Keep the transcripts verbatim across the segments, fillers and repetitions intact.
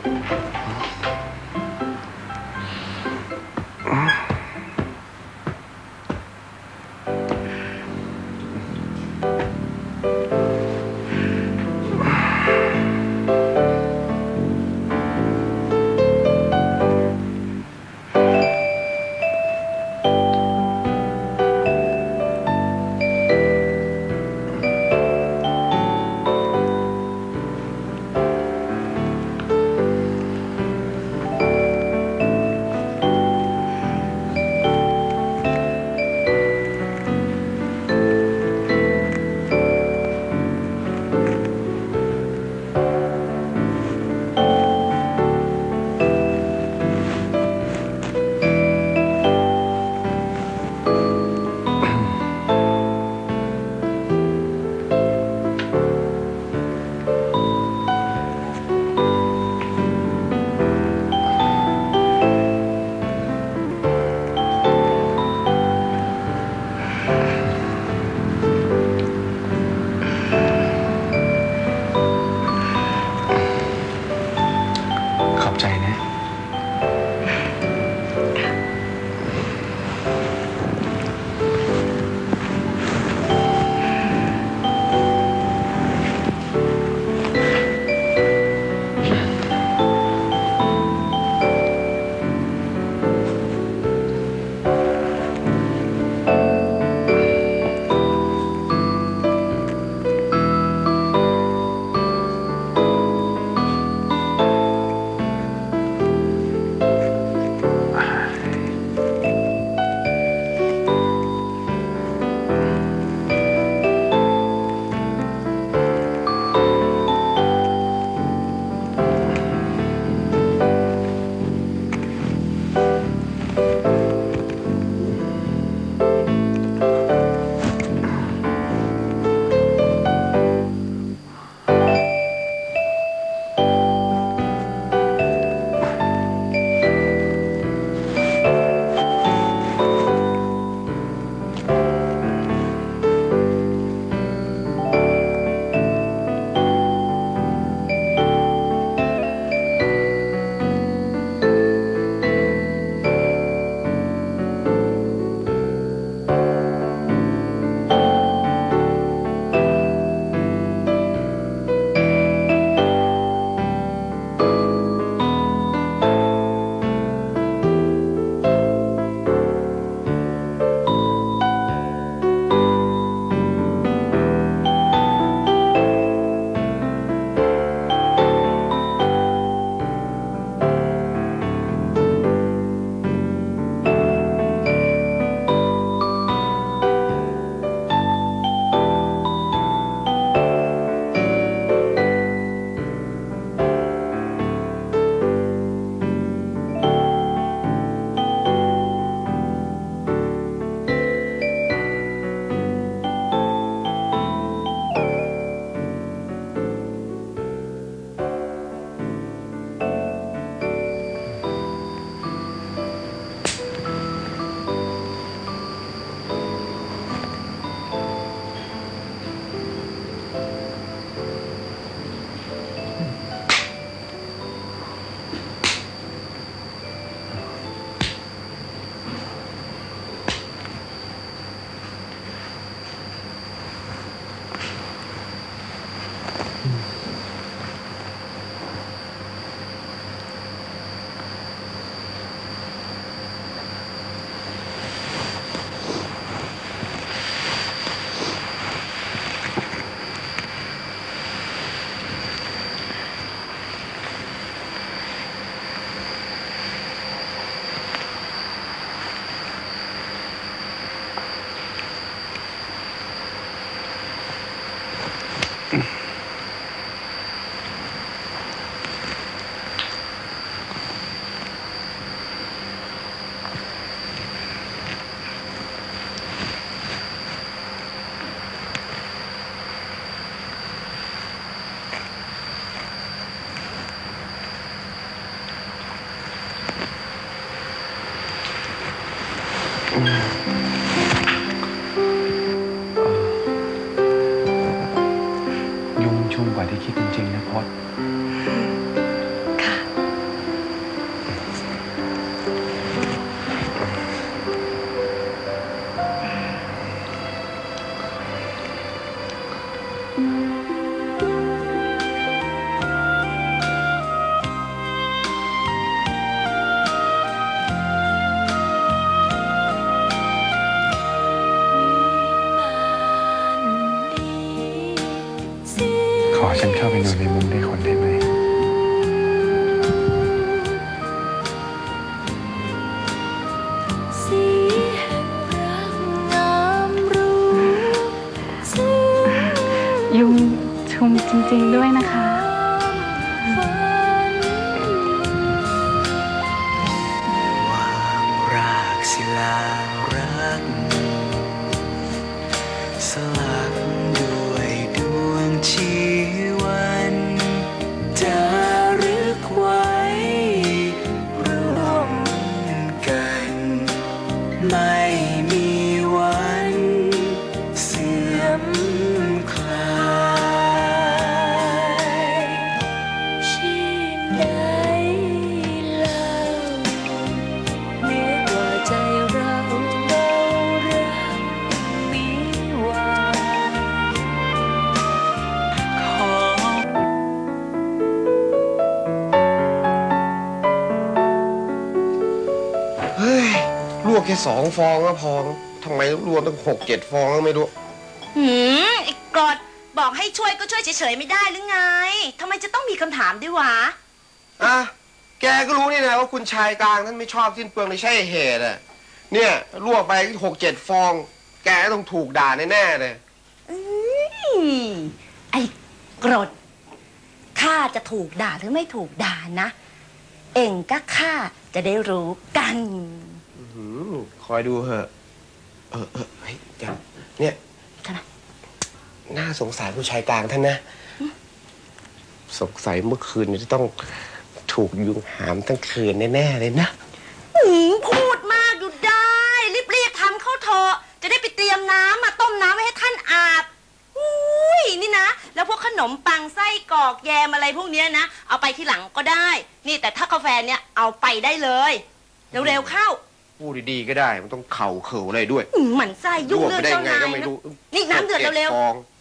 ยุ่งชุ่มกว่าที่คิดจริงๆนะพอดค่ะฉันเข้าไปนอนในมุ้งได้คนได้ไหมยุงชุมจริงๆด้วยนะคะวางรากศิลารักสลักด้วยดวงชีวันจารึกไว้ร่วมกันไม่มีวันเสื่อมคลายชีพใดเล่าเหนือกว่าใจเราเรารักมีวันขอเฮ้ยลวกแค่สองฟองก็พอทำไมรวมตั้งหกเจ็ดฟองก็ไม่รู้หืมไอ้กรดบอกให้ช่วยก็ช่วยเฉยๆไม่ได้หรือไงทำไมจะต้องมีคำถามด้วยวะอ่ะแกก็รู้นี่นะว่าคุณชายกลางท่านไม่ชอบสิ้นเปลืองเลยใช่เหตุอ่ะเนี่ยลวกไปหกเจ็ดฟองแกต้องถูกด่าแน่ๆเลยอืมไอ้กรดข้าจะถูกด่าหรือไม่ถูกด่านะเองก็ข้าจะได้รู้กันคอยดูเหอะเออเออเฮ้ยจังเนี่ยน่าสงสารผู้ชายกลางท่านนะสงสัยเมื่อคืนจะต้องถูกยุงหามทั้งคืนแน่ๆเลยนะพูดมากอยู่ได้รีบๆทำเข้าเถอะจะได้ไปเตรียมน้ำมาต้มน้ำไว้ให้ท่านอาบอุ้ยนี่นะแล้วพวกขนมปังไส้กรอกแยมอะไรพวกนี้นะเอาไปที่หลังก็ได้นี่แต่ถ้ากาแฟเนี่ยเอาไปได้เลยเร็วๆเข้าพูดดีๆก็ได้มันต้องเข่าเข่าอะไรด้วยหมั่นไส้ยุ่งเรื่องเจ้านายนะนี่น้ำเดือดเร็วๆ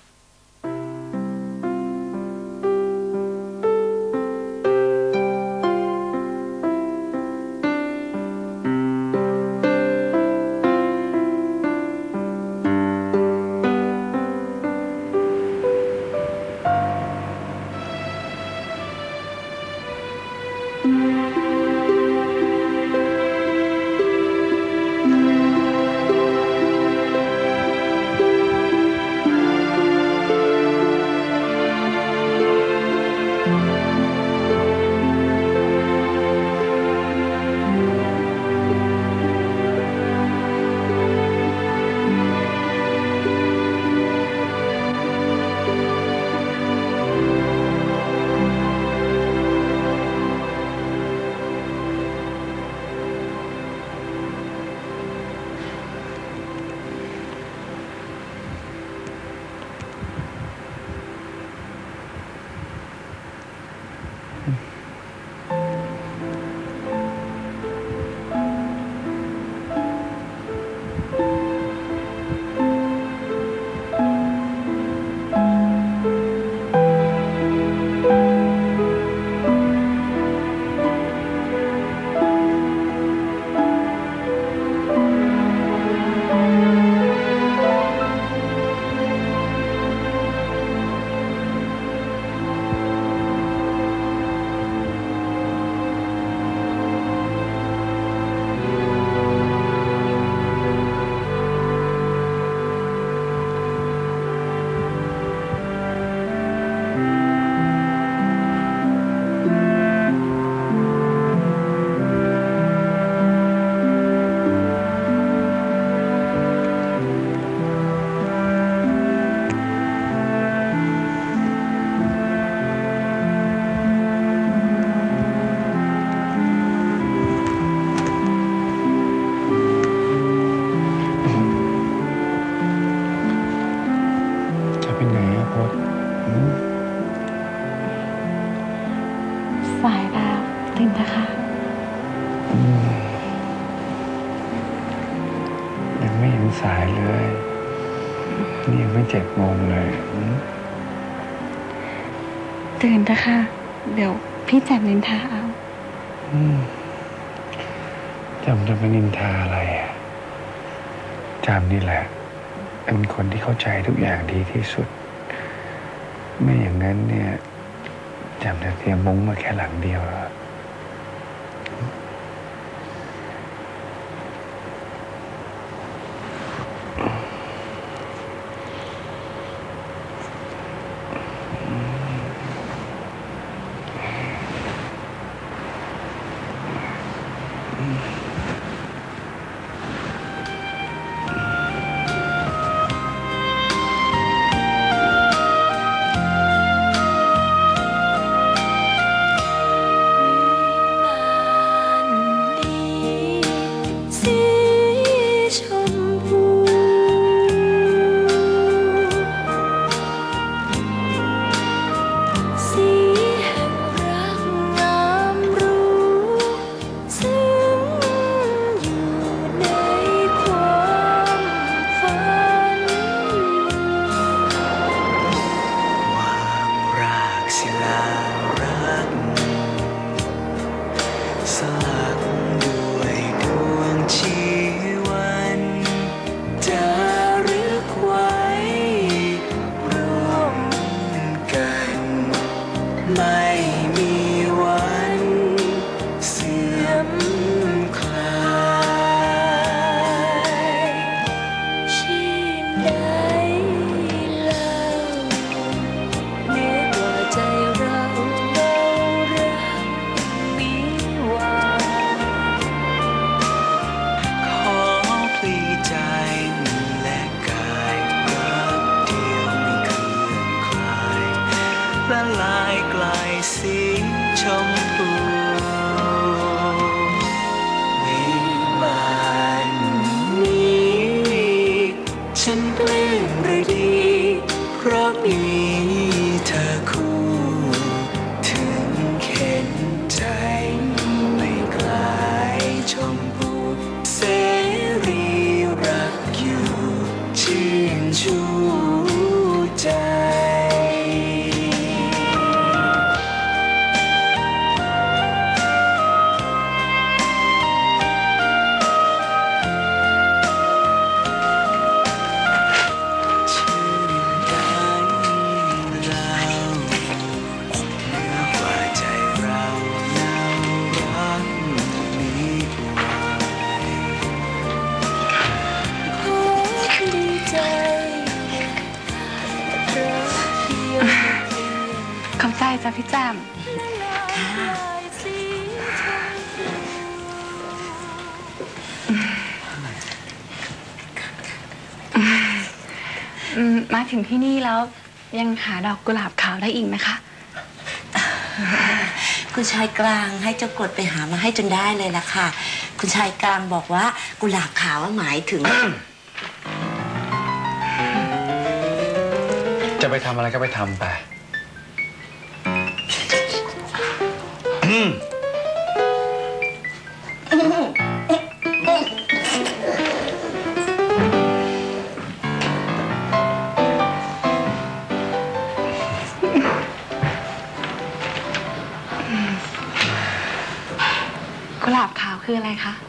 สายแล้วตื่นนะคะยังไม่เห็นสายเลยนี่ยังไม่เจ็ดโมงเลยตื่นนะคะเดี๋ยวพี่แจ่มนินทาเอาจำจะไปนินทาอะไรอ่ะจำนี่แหละเป็นคนที่เข้าใจทุกอย่างดีที่สุดไม่อย่างนั้นเนี่ยจำจะเตรียมมุ้งมาแค่หลังเดียวแล้วสลักด้วยดวงชีวันจารึกไว้ร่วมกันไม่มีวันเสื่อมคลายชื่นใดเล่าเหนือกว่าใจเราเรารักมีหวังขอพลีใจและกายรักเดียวไม่เคลื่อนคลายละลายกลายสีชมพูวิมานนี้ฉันปลื้มหรือดีเพราะมีเธอคู่ถึงเข็นใจไม่คลายชมพูเสรีรักอยู่ชื่นชูใจ ชื่นใจเราเหนือกว่าใจเราเรารักมีไว้ขอดีใจรักเพียงขอบใจจ้ะพี่แจม อืมมาถึงที่นี่แล้วยังหาดอกกุหลาบขาวได้อีกไหมคะคุณชายกลางให้เจ้ากดไปหามาให้จนได้เลยล่ะค่ะ คุณชายกลางบอกว่ากุหลาบขาวหมายถึงจะไปทำอะไรก็ไปทำไปกุหลาบขาวคืออะไรคะ